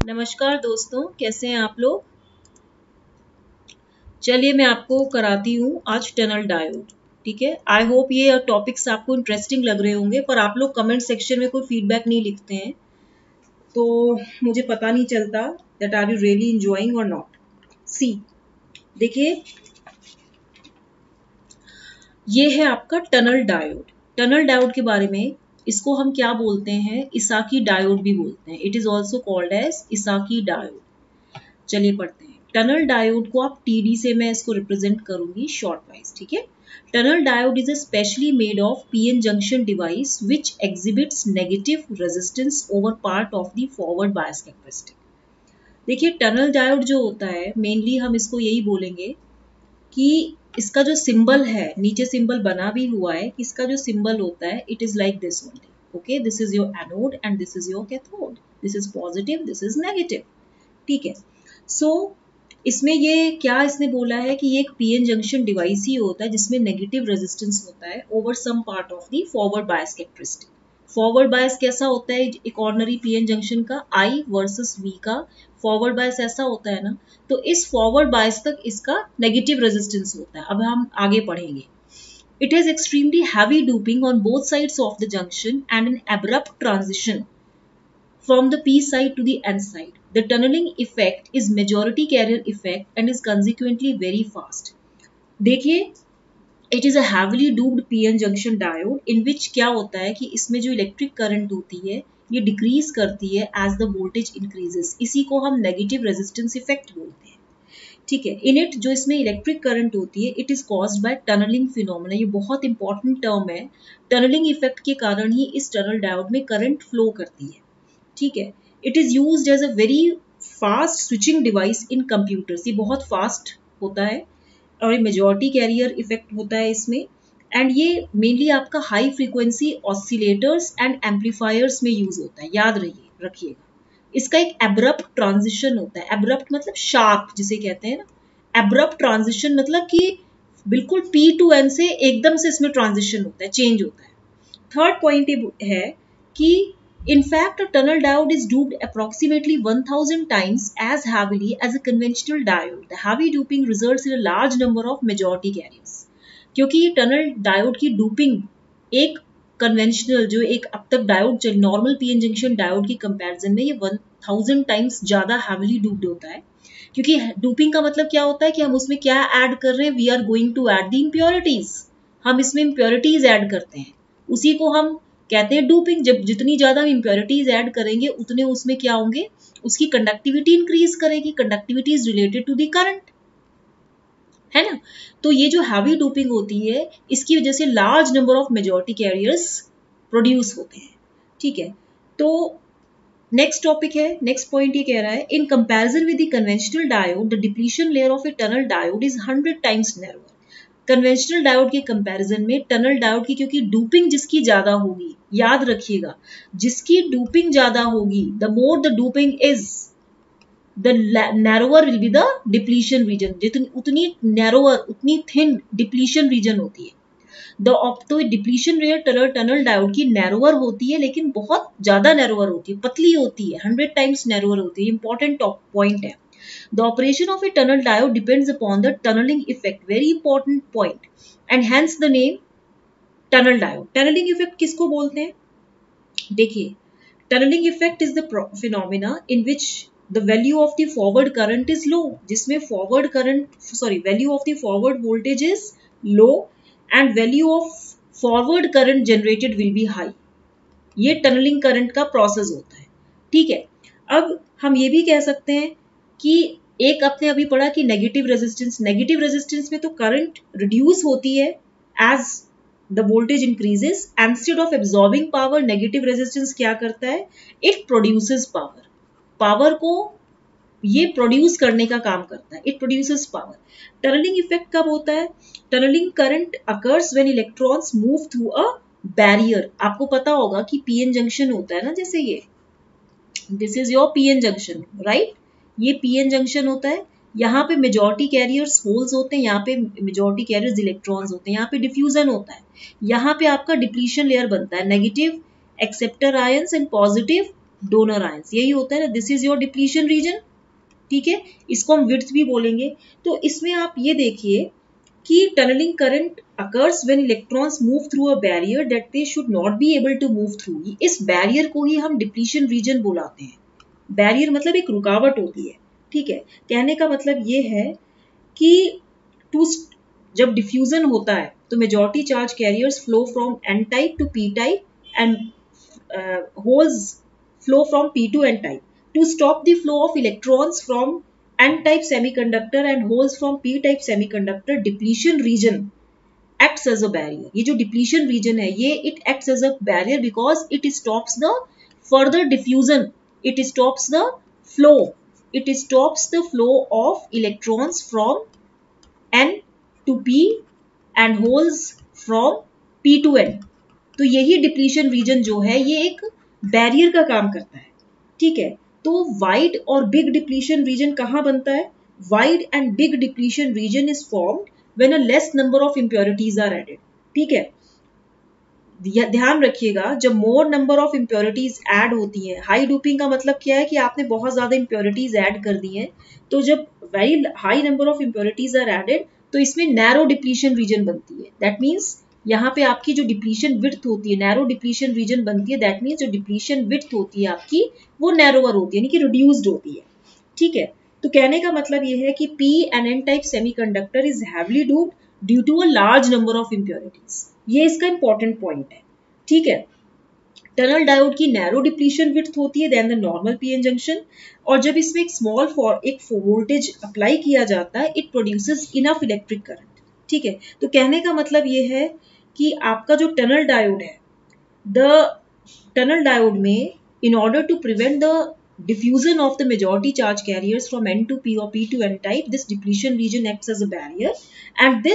नमस्कार दोस्तों, कैसे हैं आप लोग। चलिए मैं आपको कराती हूँ आज टनल डायोड। ठीक है, आई होप ये टॉपिक्स आपको इंटरेस्टिंग लग रहे होंगे, पर आप लोग कमेंट सेक्शन में कोई फीडबैक नहीं लिखते हैं तो मुझे पता नहीं चलता that are you really enjoying और नॉट। सी देखिए, ये है आपका टनल डायोड। टनल डायोड के बारे में इसको हम क्या बोलते हैं, इसाकी डायोड भी बोलते हैं। It is also called as Esaki diode. चलिए पढ़ते हैं। टनल डायोड को आप टीडी से मैं इसको रिप्रेजेंट करूंगी शॉर्ट वाइज। ठीक है, tunnel diode is specially made of PN junction device which exhibits negative resistance over part of the forward bias characteristic. देखिए, टनल डायोड जो होता है, मेनली हम इसको यही बोलेंगे कि इसका जो सिंबल है, नीचे सिंबल बना भी हुआ है, इसका जो सिंबल होता है it is like this only. Okay, this is your anode and this is your cathode, this is positive, this is negative. ठीक है, सो इसमें ये क्या इसने बोला है कि ये एक पीएन जंक्शन डिवाइस ही होता है जिसमें नेगेटिव रेजिस्टेंस होता है over some part of the forward bias characteristic. Forward bias कैसा होता है एक ऑर्डिनरी पीएन जंक्शन का, आई वर्सेस वी का फॉरवर्ड बायस ऐसा होता है ना, तो इस फॉरवर्ड बायस तक इसका नेगेटिव रेजिस्टेंस होता है। अब हम आगे पढ़ेंगे। It has extremely heavy doping on both sides of the junction and an abrupt transition from the P side to the N side. The tunneling effect is majority carrier effect and is consequently very fast. देखिए, it is a heavily doped PN junction diode in which क्या होता है कि इसमें जो electric current होती है ये डिक्रीज करती है as the voltage increases। इसी को हम नेगेटिव रेजिस्टेंस इफेक्ट बोलते हैं। ठीक है, इन इट जो इसमें इलेक्ट्रिक करंट होती है it is caused by tunneling phenomena. ये बहुत इंपॉर्टेंट टर्म है। टनलिंग इफेक्ट के कारण ही इस टनल डायोड में करंट फ्लो करती है। ठीक है, it is used as a very fast switching device in computers. ये बहुत फास्ट होता है और ये मेजॉरिटी कैरियर इफेक्ट होता है इसमें। एंड ये मेनली आपका high frequency oscillators and amplifiers में यूज होता है, याद रखिएगा। इसका एक एब्रप्ट ट्रांजिशन होता है। एब्रप्ट मतलब शार्प जिसे कहते हैं ना। एब्रप्ट ट्रांजिशन मतलब कि बिल्कुल P to N से एकदम से इसमें ट्रांजिशन होता है, चेंज होता है। थर्ड पॉइंट है कि in fact a tunnel diode is doped approximately 1000 times as heavily as a conventional diode. The heavy doping results in a large number of majority carriers. क्योंकि ये टनल डायोड की doping एक conventional जो एक अब तक diode normal PN junction diode की comparison में ये 1000 टाइम्स ज्यादा हैवीली डूप्ड होता है। क्योंकि डूपिंग का मतलब क्या होता है कि हम उसमें क्या ऐड कर रहे हैं, we are going to add the impurities. हम इसमें इम्प्योरिटीज ऐड करते हैं, उसी को हम कहते हैं डूपिंग। जब जितनी ज्यादा हम इम्प्योरिटीज ऐड करेंगे उतने उसमें क्या होंगे, उसकी कंडक्टिविटी इंक्रीज करेगी। Conductivity is related to the current, है ना। तो ये जो हैवी डोपिंग होती है इसकी वजह से large number of majority carriers produce होते हैं। ठीक है, तो नेक्स्ट टॉपिक है, नेक्स्ट पॉइंट ये कह रहा है in comparison with the conventional diode the depletion layer of a tunnel diode is 100 times narrower. Conventional diode के कंपैरिजन में टनल डायोड की क्योंकि डूपिंग जिसकी ज्यादा होगी, याद रखिएगा, जिसकी डूपिंग ज्यादा होगी the more the doping is the narrower will be the depletion region। जितनी उतनी narrower उतनी thin depletion region होती है। तो डिप्लीशन लेयर टनल डायोड की नैरोअर होती है, लेकिन बहुत ज्यादा नैरोअर होती है, पतली होती है, 100 टाइम्स नैरोअर होती है। इंपॉर्टेंट पॉइंट है। The operation of a tunnel diode depends upon the tunnelling effect, very important point, and hence the name tunnel diode. Tunneling effect किसको बोलते हैं, देखिए, tunneling effect is the phenomena in which the value of the forward current is low, जिसमें value of the forward voltage is low and value of forward current generated will be high। ये tunneling current का process होता है। ठीक है, अब हम ये भी कह सकते हैं कि एक आपने अभी पढ़ा कि नेगेटिव रेजिस्टेंस में तो करंट रिड्यूस होती है as the voltage increases. Instead of absorbing power, negative resistance क्या करता है, इट प्रोड्यूसेस पावर। पावर को ये प्रोड्यूस करने का काम करता है, it produces power. Tunneling effect कब होता है, tunneling current occurs when electrons move through a barrier. आपको पता होगा कि पीएन जंक्शन होता है ना, जैसे ये this is your PN junction, right. ये पीएन जंक्शन होता है, यहाँ पे मेजॉरिटी कैरियर्स होल्स होते हैं, यहाँ पे मेजॉरिटी कैरियर्स इलेक्ट्रॉन्स होते हैं, यहाँ पे डिफ्यूजन होता है, यहाँ पे आपका डिप्लीशन लेयर बनता है, negative acceptor ions and positive donor ions, यही होता है ना, this is your depletion region, ठीक है, इसको हम विड्थ भी बोलेंगे। तो इसमें आप ये देखिए कि tunneling current occurs when electrons move through a barrier that they should not be able to move through. इस बैरियर को ही हम डिप्लीशन रीजन बुलाते हैं। बैरियर मतलब एक रुकावट होती है, ठीक है। कहने का मतलब ये है कि टू जब डिफ्यूजन होता है तो majority charge carriers flow from N type to P type and holes flow from P to N type. To stop the flow of electrons from N-type semiconductor and holes from P-type semiconductor, depletion region acts as a barrier. ये जो depletion region है, ये it acts as a barrier because it stops the further diffusion. It stops the flow. It stops the flow of electrons from N to P and holes from P to N. तो यही depletion region जो है ये एक barrier का काम करता है, ठीक है। तो वाइड और बिग डिप्लीशन रीजन कहाँ बनता है? Wide and big depletion region is formed when a less number of impurities are added, ठीक है। ध्यान रखिएगा, जब more number of impurities add होती है, हाई डोपिंग का मतलब क्या है कि आपने बहुत ज्यादा इम्प्योरिटीज ऐड कर दी हैं, तो जब very high number of impurities are added तो इसमें नैरो डिप्लीशन रीजन बनती है। दैट मीन्स यहाँ पे आपकी जो डिप्लीशन विड्थ होती है, नैरो डिप्लीशन रीजन बनती है। दैट मीन्स जो डिप्लीशन विड्थ होती है आपकी वो नैरोवर होती है, यानी कि रिड्यूस्ड होती है, ठीक है। तो कहने का मतलब ये है कि P and N type semiconductor is heavily doped due to a large number of impurities. ये इसका इंपॉर्टेंट पॉइंट है, ठीक है। टनल डायोड की नैरो डिप्लीशन विड्थ होती है then the normal PN junction, और जब इसमें एक स्मॉल एक वोल्टेज अप्लाई किया जाता है it produces enough electric current, ठीक है। तो कहने का मतलब ये है कि आपका जो टनल डायोड है, द टनल डायोड में in order to prevent the diffusion of the majority charge carriers from N to P or P to N type, this depletion region acts as a barrier, and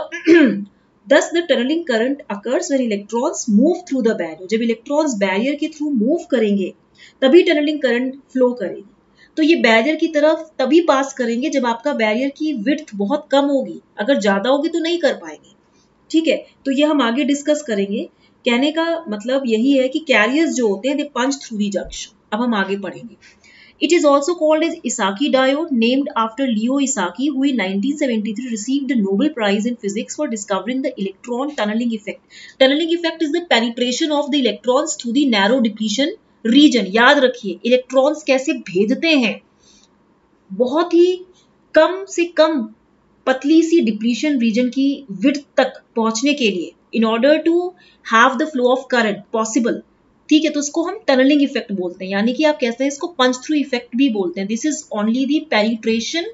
thus the tunneling current occurs when electrons move through the barrier. जब electrons barrier के through move करेंगे तभी tunneling current flow करेगी। तो ये barrier की तरफ तभी पास करेंगे जब आपका बैरियर की विड्थ बहुत कम होगी, अगर ज्यादा होगी तो नहीं कर पाएंगे, ठीक है। तो ये हम आगे डिस्कस करेंगे। कहने का मतलब यही है कि कैरियर्स जो होते हैं दे पंच थ्रू दी जंक्शन। अब हम आगे पढ़ेंगे। It is also called as Esaki diode, named after Leo Esaki, who in 1973 received the Nobel Prize in Physics for discovering the electron tunneling effect. Tunneling effect is the penetration of the electrons through the narrow depletion region. याद रखिए electrons कैसे भेदते हैं, बहुत ही कम से कम पतली सी depletion region की विड्थ तक पहुंचने के लिए, in order to have the flow of current possible, ठीक है। तो उसको हम टनलिंग इफेक्ट बोलते हैं, यानी कि आप कहते हैं इसको पंच थ्रू इफेक्ट भी बोलते हैं। This is only the penetration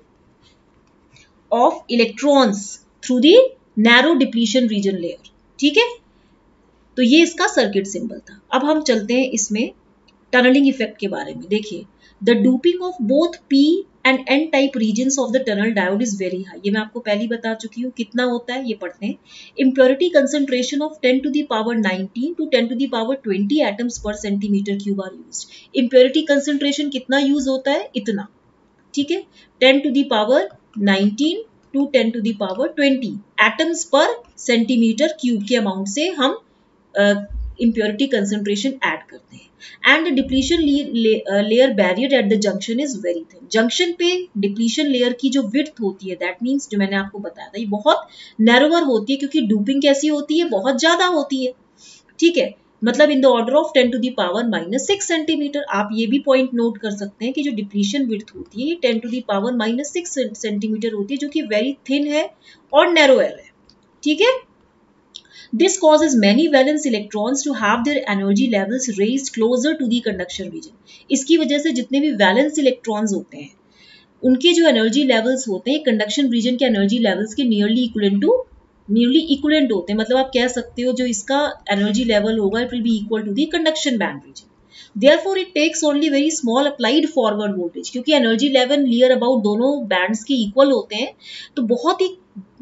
of electrons through the narrow depletion region layer, ठीक है। तो ये इसका सर्किट सिंबल था। अब हम चलते हैं इसमें टनलिंग इफेक्ट के बारे में। देखिए, the doping of both P and N type regions of the tunnel diode is very high. ये मैं आपको पहले बता चुकी हूँ। कितना होता है ये पढ़ते हैं। Impurity concentration of 10 to the power 19 to 10 to the power 20 atoms per centimeter cube are used. Impurity concentration कितना यूज होता है? इतना, ठीक है। 10 to the power 19 to 10 to the power 20 atoms per centimeter cube के अमाउंट से हम impurity concentration add करते हैं। And depletion layer barrier at the junction is very thin. Junction पे डिप्लीशन लेयर की जो विड्थ होती है, दैट मीन्स जो मैंने आपको बताया था, ये बहुत नैरोवर होती है क्योंकि डोपिंग कैसी होती है, बहुत ज्यादा होती है, ठीक है। मतलब in the order of 10 to the power -6 centimetre. आप ये भी पॉइंट नोट कर सकते हैं कि जो डिप्लीशन विड्थ होती है ये 10 to the power -6 सेंटीमीटर होती है, जो कि वेरी थिन है और नैरोवर है, ठीक है। This causes many valence electrons to have their energy levels raised closer to the conduction region. इसकी वजह से जितने भी वैलेंस इलेक्ट्रॉन्स होते हैं उनके जो एनर्जी लेवल्स होते हैं कंडक्शन रीजन के एनर्जी लेवल्स के नियरली इक्विवेलेंट होते हैं। मतलब आप कह सकते हो जो इसका एनर्जी लेवल होगा it will be equal to the conduction band region. Therefore it takes only very small applied forward voltage, क्योंकि एनर्जी लेवल नियर अबाउट दोनों बैंड्स के इक्वल होते हैं, तो बहुत ही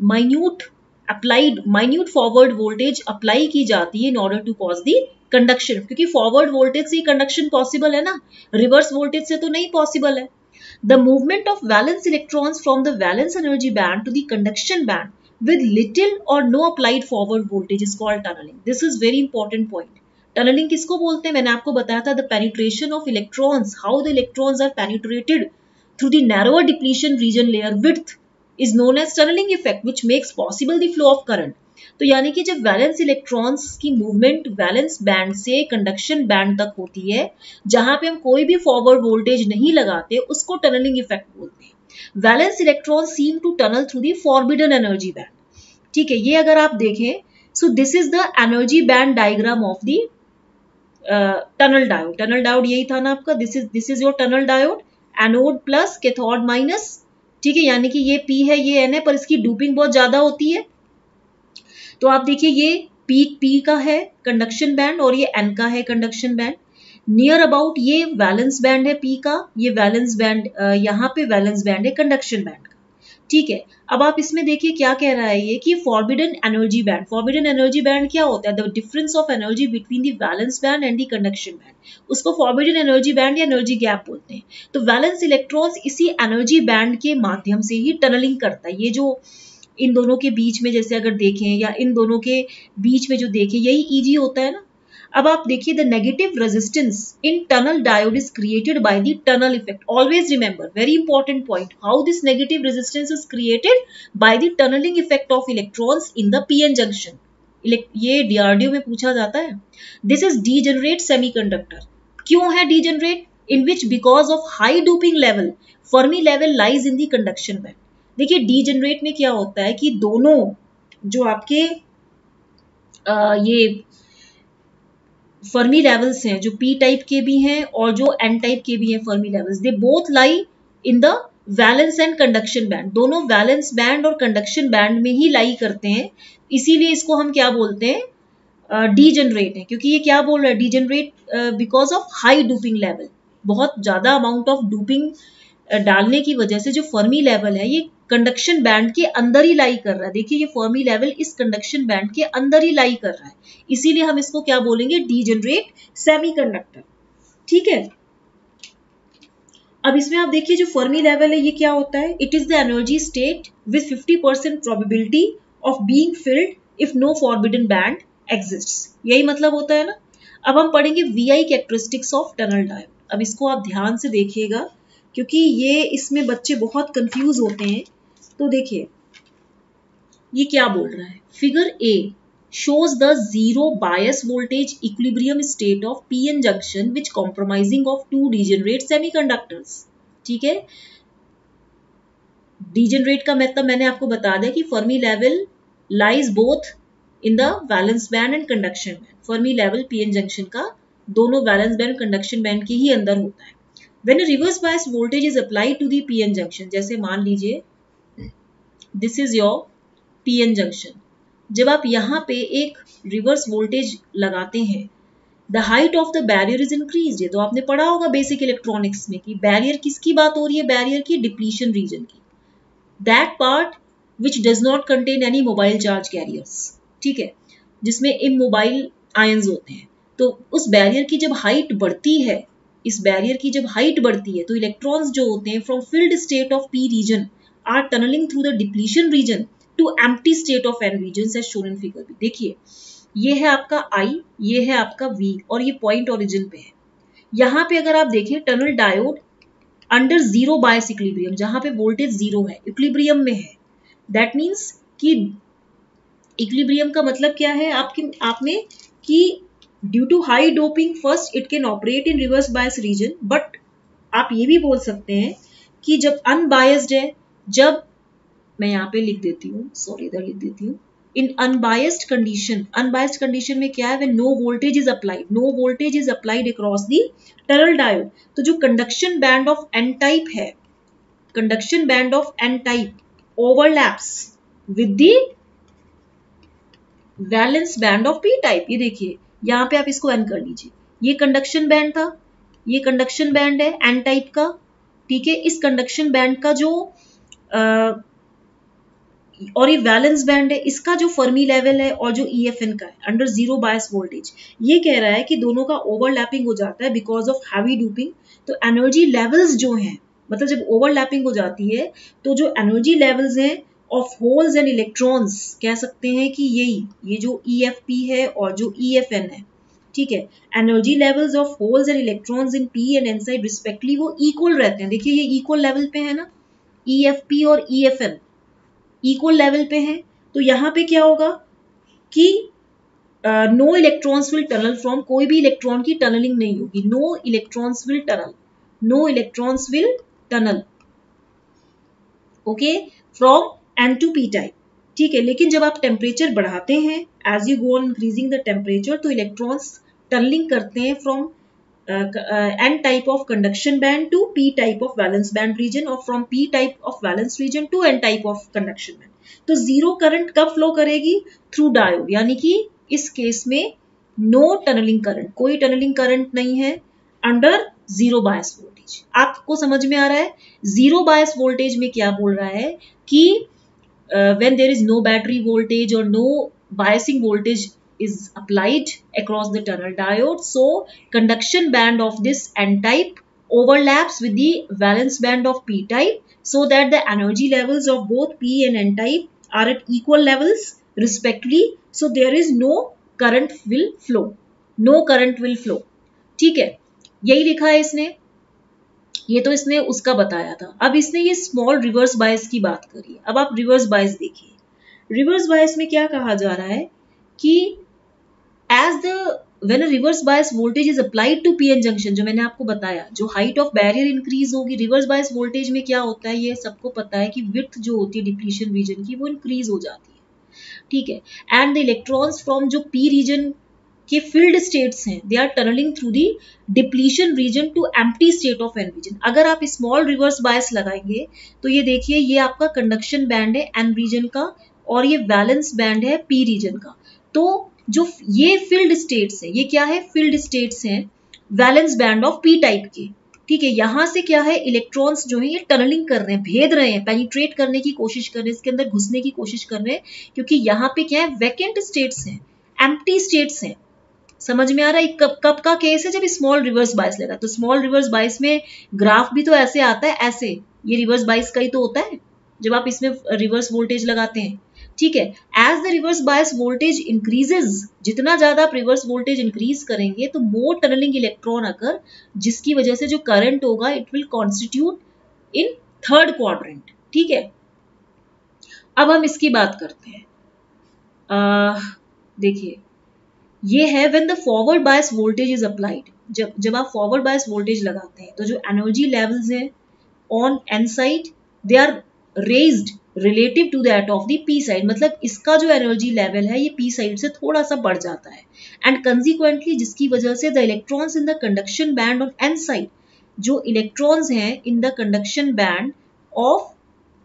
माइन्यूट फॉरवर्ड वोल्टेज अप्लाई की जाती है in order to cause the conduction, क्योंकि फॉरवर्ड वोल्टेज से कंडक्शन पॉसिबल है ना, रिवर्स वोल्टेज से तो नहीं पॉसिबल है। The movement of valence electrons from the valence energy band to the conduction band with little or no applied forward voltage is called tunneling. This is very important point. Tunnelling किसको बोलते हैं? मैंने आपको बताया था, the penetration of electrons, how the electrons are penetrated through the narrower depletion region layer width is known as tunnelling effect which makes possible the flow of current. तो यानी कि जब वैलेंस इलेक्ट्रॉन्स की मूवमेंट वैलेंस बैंड से conduction band तक होती है, जहां पे हम कोई भी फॉरवर्ड वोल्टेज नहीं लगाते, उसको टनलिंग इफेक्ट बोलते हैं। Valence electron seem to tunnel through the forbidden energy band. ठीक है, ये अगर आप देखें, so this is the energy band diagram of the tunnel diode. Tunnel diode यही था ना आपका, this is your tunnel diode, anode plus cathode minus. ठीक है, यानी कि ये P है, ये N है, पर इसकी डूपिंग बहुत ज्यादा होती है। तो आप देखिए, ये P का है कंडक्शन बैंड और ये N का है कंडक्शन बैंड। नियर अबाउट ये वैलेंस बैंड है P का, ये वैलेंस बैंड, यहाँ पे वैलेंस बैंड है कंडक्शन बैंड का। ठीक है, अब आप इसमें देखिए क्या कह रहा है ये कि forbidden energy band. Forbidden energy band क्या होता है? The difference of energy between the valence band and the conduction band, उसको फॉरबिडन एनर्जी बैंड या एनर्जी गैप बोलते हैं। तो वैलेंस इलेक्ट्रॉन्स इसी एनर्जी बैंड के माध्यम से ही टनलिंग करता है। ये जो इन दोनों के बीच में जैसे अगर देखें, या इन दोनों के बीच में जो देखें, यही ईजी होता है ना। अब आप देखिए, the negative resistance in tunnel diode is created by the tunnel effect. Always remember, very important point, how this negative resistance is created by the tunnelling effect of electrons in the PN junction. ये DRDO में पूछा जाता है। This is degenerate semiconductor. क्यों है degenerate? In which because of high doping level Fermi level lies in the conduction band. देखिए, degenerate में क्या होता है कि दोनों जो आपके ये फर्मी लेवल्स हैं, जो P टाइप के भी हैं और जो N टाइप के भी हैं Fermi levels, they both lie in the valence and conduction band. दोनों वैलेंस बैंड और कंडक्शन बैंड में ही लाई करते हैं, इसीलिए इसको हम क्या बोलते हैं? डीजेनरेट है। क्योंकि ये क्या बोल रहा है? Degenerate because of high doping level. बहुत ज्यादा अमाउंट ऑफ डूपिंग डालने की वजह से जो फर्मी लेवल है, ये कंडक्शन बैंड के अंदर ही लाई कर रहा है। देखिए, ये फर्मी लेवल इस कंडक्शन बैंड के अंदर ही लाई कर रहा है, इसीलिए हम इसको क्या बोलेंगे? Degenerate semiconductor. ठीक है, अब इसमें आप देखिए, जो फर्मी लेवल है ये क्या होता है? It is the energy state with 50% probability of being filled if no forbidden band exists. यही मतलब होता है ना। अब हम पढ़ेंगे VI characteristics of tunnel diode. अब इसको आप ध्यान से देखिएगा, क्योंकि ये इसमें बच्चे बहुत कंफ्यूज होते हैं। तो देखिए, ये क्या बोल रहा है? Figure A shows the zero bias voltage equilibrium state of PN junction which comprising of two degenerate semiconductors। ठीक है, degenerate का मतलब मैंने आपको बता दिया कि Fermi level lies both in the valence band and conduction band। Fermi level PN junction का दोनों वैलेंस बैंड कंडक्शन बैंड के ही अंदर होता है। When a reverse bias voltage is applied to the PN junction, जैसे मान लीजिए this is your PN junction, जब आप यहाँ पे एक रिवर्स वोल्टेज लगाते हैं, the height of the barrier is increase. ये तो आपने पढ़ा होगा बेसिक इलेक्ट्रॉनिक्स में कि बैरियर किसकी बात हो रही है? बैरियर की डिप्लीशन रीजन की, that part which does not contain any mobile charge carriers. ठीक है, जिसमें इमोबाइल आयंस होते हैं। तो उस बैरियर की जब हाइट बढ़ती है, इस बैरियर की जब हाइट बढ़ती है, तो इलेक्ट्रॉन्स जो होते हैं from filled state of P region are tunnelling through the depletion region to empty state of N region as shown in figure B. देखिए, ये है आपका I, ये है आपका V, और ये पॉइंट ओरिजिन पे है। यहाँ पे अगर आप देखिए, tunnel diode under zero bias equilibrium, जहां पे वोल्टेज जीरो है, इक्विलिब्रियम में है। दैट मीन्स कि इक्विलिब्रियम का मतलब क्या है आप में कि due to high doping first it can operate in reverse bias region, but आप ये भी बोल सकते हैं कि जब अनबायस्ड है, जब मैं यहाँ पे लिख देती हूँ, सॉरी इधर लिख देती हूँ, in unbiased condition. Unbiased condition में क्या है? When no voltage is applied, no voltage is applied across the tunnel diode. तो जो conduction band of N type है, conduction band of N type overlaps with the valence band of P type. ये देखिए, यहाँ पे आप इसको N कर लीजिए, ये कंडक्शन बैंड था, ये कंडक्शन बैंड है N टाइप का। ठीक है, इस कंडक्शन बैंड का जो और ये वैलेंस बैंड है, इसका जो फर्मी लेवल है और जो EFN का है अंडर जीरो बायस वोल्टेज, ये कह रहा है कि दोनों का ओवरलैपिंग हो जाता है बिकॉज ऑफ हैवी डूपिंग। तो एनर्जी लेवल्स जो हैं, मतलब जब ओवरलैपिंग हो जाती है, तो जो एनर्जी लेवल्स हैं ऑफ होल्स एंड इलेक्ट्रॉन्स, कह सकते हैं कि ये जो EFP है और जो EFN है, ठीक है। Energy levels of holes and electrons in P and N side respectively वो इक्वल रहते हैं। देखिए ये इक्वल लेवल पे है ना, EFP और EFN इक्वल लेवल पे हैं। तो यहाँ पे क्या होगा कि no electrons will tunnel from, कोई भी इलेक्ट्रॉन की टनलिंग नहीं होगी। No electrons will tunnel, no electrons will tunnel, okay, from N to P type, ठीक है। लेकिन जब आप टेम्परेचर बढ़ाते हैं, as you go on increasing the temperature, तो इलेक्ट्रॉन्स टनलिंग करते हैं from N type of conduction band to P type of valence band region और from P type of valence region to N type of conduction band। तो zero current कब flow करेगी? Through diode, यानी कि इस case में no tunnelling current, कोई tunnelling current नहीं है अंडर जीरो बायस वोल्टेज। आपको समझ में आ रहा है? जीरो बायस वोल्टेज में क्या बोल रहा है कि when there is no battery voltage or no biasing voltage is applied across the tunnel diode, so conduction band of this N type overlaps with the valence band of P type, so that the energy levels of both P and N type are at equal levels respectively, so there is no current will flow, no current will flow, ठीक है। यही लिखा है इसने, ये तो इसने उसका बताया था। अब इसने ये स्मॉल रिवर्स बायस की बात करी है। अब आप रिवर्स बायस देखिए, रिवर्स बायस में क्या कहा जा रहा है कि as the when a reverse bias voltage is applied to PN junction, जो मैंने आपको बताया, जो हाइट ऑफ बैरियर इंक्रीज होगी, रिवर्स बायस वोल्टेज में क्या होता है, ये सबको पता है कि विड्थ जो होती है डिप्लीशन रीजन की वो इंक्रीज हो जाती है, ठीक है। एंड द इलेक्ट्रॉन्स फ्रॉम जो पी रीजन के फील्ड स्टेट्स हैं, they are tunnelling through the depletion region to empty state of N region. अगर आप स्मॉल रिवर्स बायस लगाएंगे तो ये देखिए, ये आपका कंडक्शन बैंड है एन रीजन का और ये वैलेंस बैंड है पी रीजन का। तो जो ये फील्ड स्टेट्स है, ये क्या है? फील्ड स्टेट्स हैं valence band of P type के, ठीक है। यहां से क्या है, इलेक्ट्रॉन्स जो है ये टनलिंग कर रहे हैं, भेद रहे हैं, पेनिट्रेट करने की कोशिश कर रहे हैं, इसके अंदर घुसने की कोशिश कर रहे हैं, क्योंकि यहाँ पे क्या है, वैकेंट स्टेट्स हैं, एम्प्टी स्टेट्स हैं। समझ में आ रहा है? कब का केस है? जब स्मॉल रिवर्स बायस लगा। तो स्मॉल रिवर्स बायस में ग्राफ भी तो ऐसे आता है, ऐसे, ये रिवर्स बायस का ही तो होता है जब आप इसमें रिवर्स वोल्टेज लगाते हैं, ठीक है। As the reverse bias voltage increases, जितना ज्यादा आप रिवर्स वोल्टेज इंक्रीज करेंगे तो मोर टनलिंग इलेक्ट्रॉन अकर, जिसकी वजह से जो करंट होगा it will constitute in third quadrant, ठीक है। अब हम इसकी बात करते हैं। देखिए ये है when the forward bias voltage is applied, जब आप फॉरवर्ड बायस वोल्टेज लगाते हैं तो जो एनर्जी लेवल्स हैं on N side they are raised relative to that of the P side, मतलब इसका जो एनर्जी लेवल है ये पी साइड से थोड़ा सा बढ़ जाता है। एंड कंसिक्वेंटली जिसकी वजह से the electrons in the conduction band on N side, जो इलेक्ट्रॉन्स हैं in the conduction band of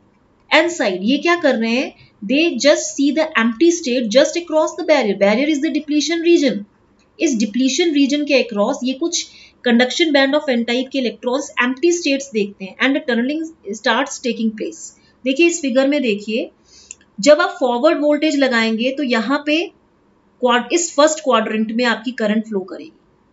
N side, ये क्या कर रहे हैं, they just see the empty state just across the barrier, barrier is the depletion region, इस depletion region के across ये कुछ conduction band of n type के electrons empty states देखते हैं and the tunneling starts taking place। देखिए इस figure में देखिए, जब आप फॉरवर्ड वोल्टेज लगाएंगे तो यहाँ पे इस फर्स्ट क्वाड्रेंट में आपकी करंट फ्लो करेगी,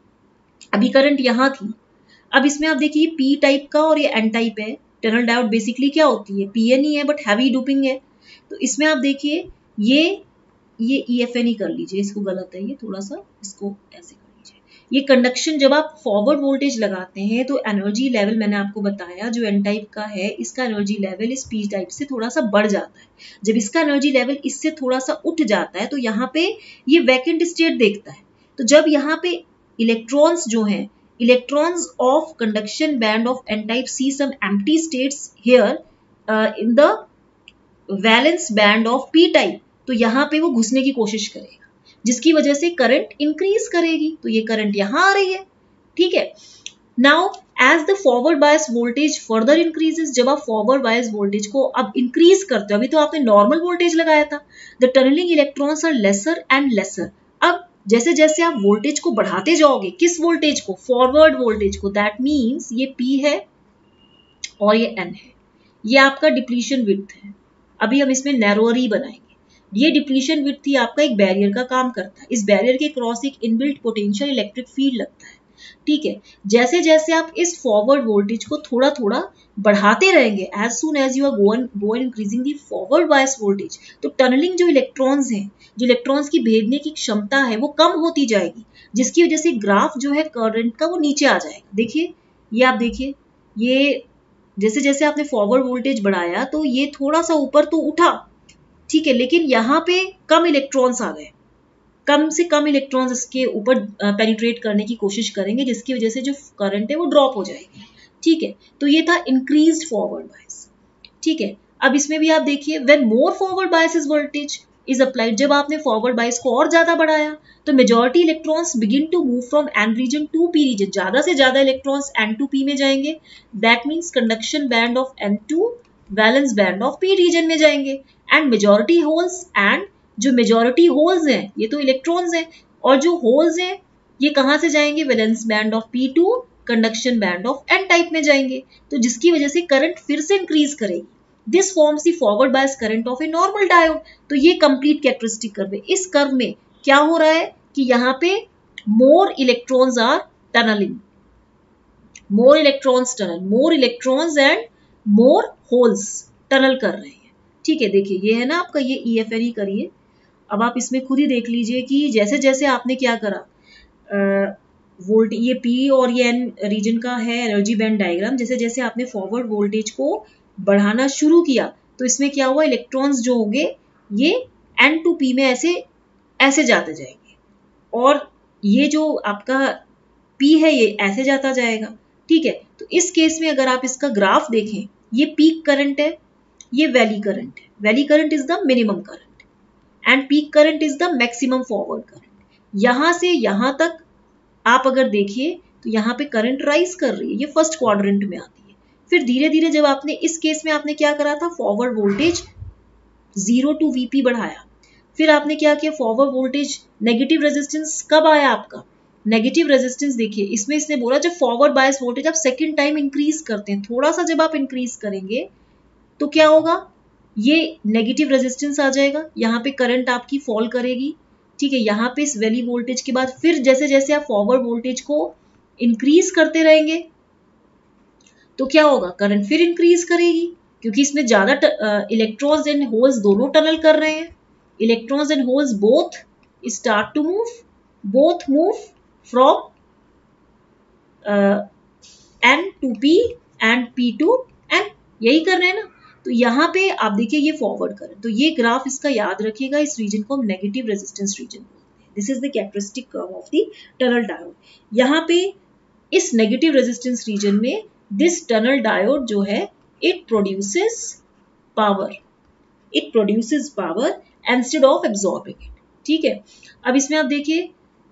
अभी करंट यहाँ थी, अब इसमें आप देखिए पी टाइप का और ये एन टाइप है। टनल डायोड बेसिकली क्या होती है, पीएन ही है बट हैवी डोपिंग है। तो इसमें आप देखिए ये EFN ही कर लीजिए, इसको गलत है ये, थोड़ा सा इसको ऐसे कर लीजिए। ये कंडक्शन जब आप फॉरवर्ड वोल्टेज लगाते हैं तो एनर्जी लेवल मैंने आपको बताया जो एन टाइप का है, इसका एनर्जी लेवल इस पी टाइप से थोड़ा सा बढ़ जाता है। जब इसका एनर्जी लेवल इससे थोड़ा सा उठ जाता है तो यहाँ पे ये वैकेंट स्टेट देखता है। तो जब यहाँ पे इलेक्ट्रॉन्स जो हैं, electrons of conduction band of n type see some empty states here in the valence band of p type, तो यहाँ पे वो घुसने की कोशिश करेगा, जिसकी वजह से करंट इंक्रीज करेगी। तो ये करंट यहाँ आ रही है, ठीक है। Now as the forward bias voltage further increases, जब आप फॉरवर्ड बायस वोल्टेज को अब इंक्रीज करते हो, अभी तो आपने नॉर्मल वोल्टेज लगाया था, the tunnelling electrons are lesser and lesser. अब जैसे जैसे आप वोल्टेज को बढ़ाते जाओगे, किस वोल्टेज को, फॉरवर्ड वोल्टेज को, दैट मीन्स ये P है और ये N है, ये आपका डिप्लीशन विड्थ है। अभी हम इसमें नैरोअर ही बनाएंगे। ये डिप्लीशन विड्थ ही आपका एक बैरियर का काम करता है, इस बैरियर के क्रॉस एक इनबिल्ट पोटेंशियल इलेक्ट्रिक फील्ड लगता है। ठीक है, जैसे जैसे आप इस फॉरवर्ड वोल्टेज को थोड़ा थोड़ा बढ़ाते रहेंगे, as soon as you are going increasing the forward bias voltage, तो टनलिंग जो इलेक्ट्रॉन्स हैं, जो इलेक्ट्रॉन्स की भेजने की क्षमता है वो कम होती जाएगी, जिसकी वजह से ग्राफ जो है करंट का वो नीचे आ जाएगा। देखिए, ये आप देखिए, ये जैसे जैसे आपने फॉरवर्ड वोल्टेज बढ़ाया तो ये थोड़ा सा ऊपर तो उठा, ठीक है, लेकिन यहाँ पे कम इलेक्ट्रॉन्स आ गए, कम से कम इलेक्ट्रॉन्स इसके ऊपर पेनिट्रेट करने की कोशिश करेंगे, जिसकी वजह से जो करंट है वो ड्रॉप हो जाएगी। ठीक है, तो ये था इंक्रीज्ड फॉरवर्ड बायस। ठीक है, अब इसमें भी आप देखिए, when more forward bias is voltage is applied, जब आपने फॉरवर्ड बायस को और ज्यादा बढ़ाया तो majority electrons begin to move from N region to P region, ज्यादा से ज्यादा इलेक्ट्रॉन्स एन टू पी में जाएंगे, that means conduction band of N to valence band of P region में जाएंगे, एंड मेजॉरिटी होल्स, एंड जो majority holes हैं ये तो इलेक्ट्रॉन्स हैं, और जो होल्स हैं ये कहां से जाएंगे, valence band of P to conduction band of N type में जाएंगे, तो जिसकी वजह से करंट फिर से इंक्रीज करेगी। This forms the forward bias current of a normal diode. तो ये कंप्लीट कैरेक्टरिस्टिक कर्व है। इस कर्व में क्या हो रहा है कि यहाँ पे more electrons are tunneling, more electrons tunnel, more electrons and more holes tunnel कर रहे हैं। ठीक है, देखिए ये है ना आपका, ये EFNE करिए, अब आप इसमें खुद ही देख लीजिए कि जैसे जैसे आपने क्या करा, वोल्ट ये P और ये N रीजन का है एनर्जी बैंड डायग्राम, जैसे जैसे आपने फॉरवर्ड वोल्टेज को बढ़ाना शुरू किया तो इसमें क्या हुआ, इलेक्ट्रॉन्स जो होंगे ये N to P में ऐसे ऐसे जाते जाएंगे, और ये जो आपका P है ये ऐसे जाता जाएगा। ठीक है, तो इस केस में अगर आप इसका ग्राफ देखें, ये पीक करंट है, ये वैली करंट है, valley current is the minimum current and peak current is the maximum forward current. यहां से यहां तक आप अगर देखिए तो यहाँ पे करंट राइज कर रही है, ये फर्स्ट क्वाड्रेंट में आती है। फिर धीरे धीरे जब आपने इस केस में आपने क्या करा था, फॉरवर्ड वोल्टेज 0 to VP बढ़ाया, फिर आपने क्या किया, फॉरवर्ड वोल्टेज नेगेटिव रेजिस्टेंस कब आया आपका, नेगेटिव रेजिस्टेंस देखिए इसमें इसने बोला जब फॉरवर्ड बायस वोल्टेज आप सेकेंड टाइम इंक्रीज करते हैं, थोड़ा सा जब आप इंक्रीज करेंगे तो क्या होगा, ये नेगेटिव रेजिस्टेंस आ जाएगा, यहाँ पे करंट आपकी फॉल करेगी। ठीक है, यहाँ पे इस वैली वोल्टेज के बाद फिर जैसे जैसे आप फॉरवर्ड वोल्टेज को इंक्रीज करते रहेंगे तो क्या होगा, करंट फिर इंक्रीज करेगी, क्योंकि इसमें ज्यादा इलेक्ट्रॉन्स एंड होल्स दोनों टनल कर रहे हैं, electrons and holes both start to move, both move from N to P and P to N, यही कर रहे हैं ना। तो यहाँ पे आप देखिए ये फॉरवर्ड करंट, तो ये ग्राफ इसका याद रखिएगा, इस रीजन को हम नेगेटिव रेजिस्टेंस रीजन बोलते हैं। This is the characteristic curve of the tunnel diode. यहाँ पे इस नेगेटिव रेजिस्टेंस रीजन में दिस टनल डायोड जो है it produces power, it produces power instead of absorbing it. ठीक है, अब इसमें आप देखिए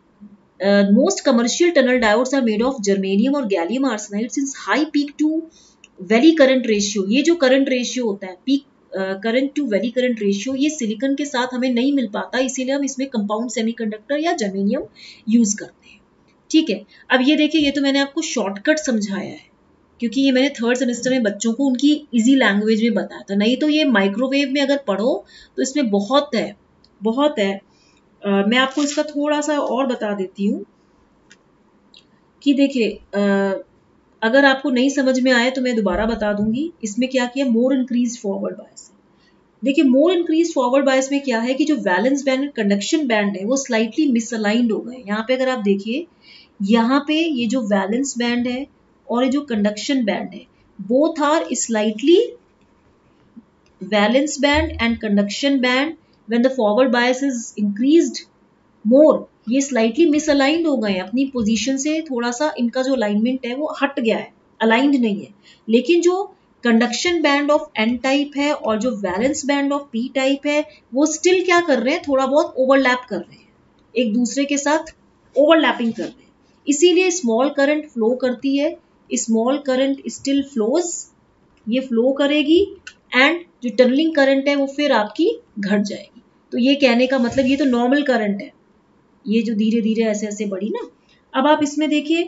most commercial tunnel diodes are made of germanium और gallium arsenide since high peak to valley current ratio, ये जो current ratio होता है peak current to valley current ratio, ये सिलिकॉन के साथ हमें नहीं मिल पाता, इसीलिए हम इसमें कंपाउंड सेमीकंडक्टर या जर्मेनियम यूज करते हैं। ठीक है, अब ये देखिए, ये तो मैंने आपको शॉर्टकट समझाया है क्योंकि ये मैंने थर्ड सेमेस्टर में बच्चों को उनकी इजी लैंग्वेज में बताया था, नहीं तो ये माइक्रोवेव में अगर पढ़ो तो इसमें बहुत है, बहुत है। मैं आपको इसका थोड़ा सा और बता देती हूँ कि देखिए, अगर आपको नहीं समझ में आए तो मैं दोबारा बता दूंगी। इसमें क्या किया, मोर इंक्रीज फॉरवर्ड बायस। देखिए मोर इंक्रीज फॉरवर्ड बायस में क्या है कि जो valence band and conduction band है वो स्लाइटली मिसअलाइंड हो गए। यहाँ पे अगर आप देखिए, यहाँ पे ये जो वैलेंस बैंड है और ये जो कंडक्शन बैंड है, both are slightly, valence band and conduction band when the forward bias is increased more, ये स्लाइटली मिसअलाइंड हो गए, अपनी पोजीशन से थोड़ा सा इनका जो अलाइनमेंट है वो हट गया है, अलाइंड नहीं है। लेकिन जो conduction band of N type है और जो valence band of P type है वो स्टिल क्या कर रहे हैं, थोड़ा बहुत ओवरलैप कर रहे हैं, एक दूसरे के साथ ओवरलैपिंग कर रहे हैं, इसीलिए स्मॉल करंट फ्लो करती है, स्मॉल करंट स्टिल फ्लोज, ये फ्लो करेगी एंड जो टनलिंग करंट है वो फिर आपकी घट जाएगी। तो ये कहने का मतलब ये तो नॉर्मल करंट है, ये जो धीरे धीरे ऐसे ऐसे बढ़ी ना। अब आप इसमें देखिए,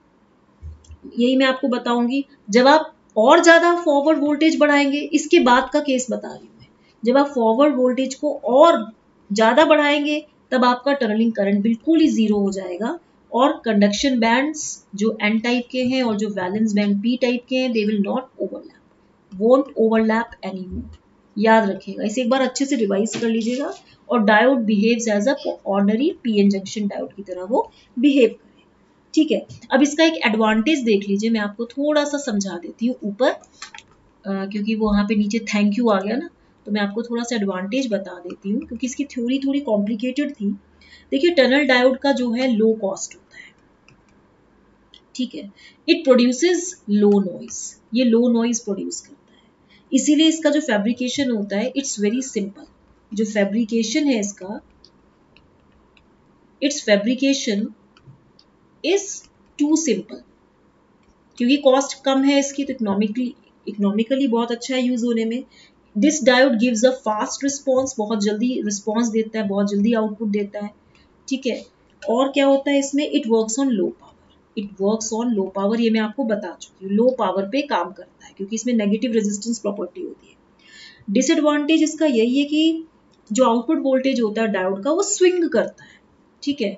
यही मैं आपको बताऊंगी, जब आप और ज्यादा फॉरवर्ड वोल्टेज बढ़ाएंगे, इसके बाद का केस बता रही हूँ मैं, जब आप फॉरवर्ड वोल्टेज को और ज्यादा बढ़ाएंगे तब आपका टनलिंग करंट बिल्कुल ही जीरो हो जाएगा और कंडक्शन बैंड्स जो एन टाइप के हैं और जो वैलेंस बैंड पी टाइप के हैं, they will not overlap, won't overlap anymore. याद रखिएगा, इसे एक बार अच्छे से रिवाइज कर लीजिएगा। और diode behaves as a ordinary PN junction diode की तरह वो बिहेव करेगा। ठीक है, अब इसका एक एडवांटेज देख लीजिए, मैं आपको थोड़ा सा समझा देती हूँ ऊपर, क्योंकि वो वहां पे नीचे थैंक यू आ गया ना, तो मैं आपको थोड़ा सा एडवांटेज बता देती हूँ, क्योंकि इसकी थ्योरी थोड़ी कॉम्प्लिकेटेड थी। देखिए, टनल डायोड का जो है लो कॉस्ट होता है, ठीक है, इट प्रोड्यूसेस लो नॉइज, ये लो नॉइज प्रोड्यूस करता है, इसीलिए इसका जो फैब्रिकेशन होता है इट्स वेरी सिंपल। जो फैब्रिकेशन है इसका, it's fabrication is too simple, क्योंकि कॉस्ट कम है इसकी, तो इकोनॉमिकली बहुत अच्छा है यूज होने में। This diode gives a fast response, बहुत जल्दी रिस्पॉन्स देता है, बहुत जल्दी आउटपुट देता है। ठीक है, और क्या होता है इसमें, it works on low power, it works on low power, ये मैं आपको बता चुकी हूँ, लो पावर पे काम करता है, क्योंकि इसमें नेगेटिव रेजिस्टेंस प्रॉपर्टी होती है। डिसएडवांटेज इसका यही है कि जो आउटपुट वोल्टेज होता है डायोड का, वो स्विंग करता है। ठीक है,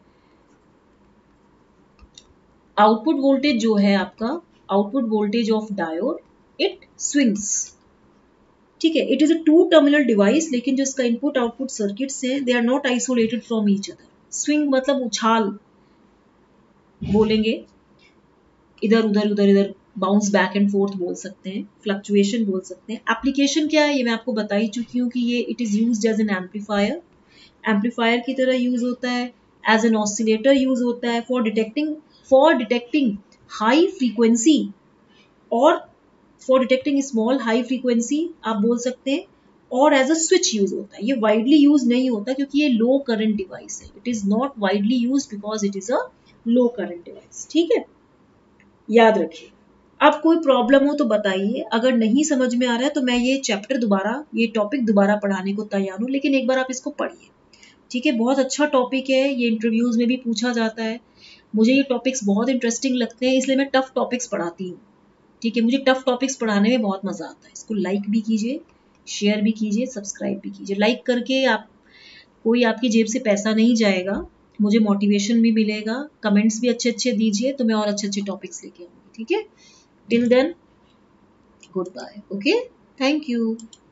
आउटपुट वोल्टेज जो है आपका, output voltage of diode, it swings. ठीक है, it is a two terminal device, लेकिन जो इसका इनपुट आउटपुट सर्किट्स है, they are not isolated from each other. Swing मतलब उछाल बोलेंगे, इधर उधर उधर इधर, बाउंस बैक एंड फोर्थ बोल सकते हैं, फ्लक्चुएशन बोल सकते हैं। एप्लीकेशन क्या है ये मैं आपको बता ही चुकी हूँ कि ये it is used as an amplifier, amplifier की तरह यूज होता है, एज एन ऑसिलेटर यूज होता है, फॉर डिटेक्टिंग हाई फ्रीक्वेंसी, और for detecting small high frequency आप बोल सकते हैं, और एज अ स्विच यूज होता है। ये वाइडली यूज नहीं होता क्योंकि ये लो करंट डिवाइस है, it is not widely use because it is a low current device. ठीक है, याद रखिए। अब कोई प्रॉब्लम हो तो बताइए, अगर नहीं समझ में आ रहा है तो मैं ये चैप्टर दोबारा, ये टॉपिक दोबारा पढ़ाने को तैयार हूँ, लेकिन एक बार आप इसको पढ़िए। ठीक है, बहुत अच्छा टॉपिक है, ये इंटरव्यूज में भी पूछा जाता है, मुझे ये टॉपिक्स बहुत इंटरेस्टिंग लगते हैं, इसलिए मैं टफ टॉपिक्स पढ़ाती हूँ। ठीक है, मुझे टफ टॉपिक्स पढ़ाने में बहुत मजा आता है। इसको लाइक भी कीजिए, शेयर भी कीजिए, सब्सक्राइब भी कीजिए। लाइक करके आप, कोई आपकी जेब से पैसा नहीं जाएगा, मुझे मोटिवेशन भी मिलेगा, कमेंट्स भी अच्छे अच्छे दीजिए, तो मैं और अच्छे अच्छे टॉपिक्स लेके आऊंगी। ठीक है, till then goodbye, okay, thank you.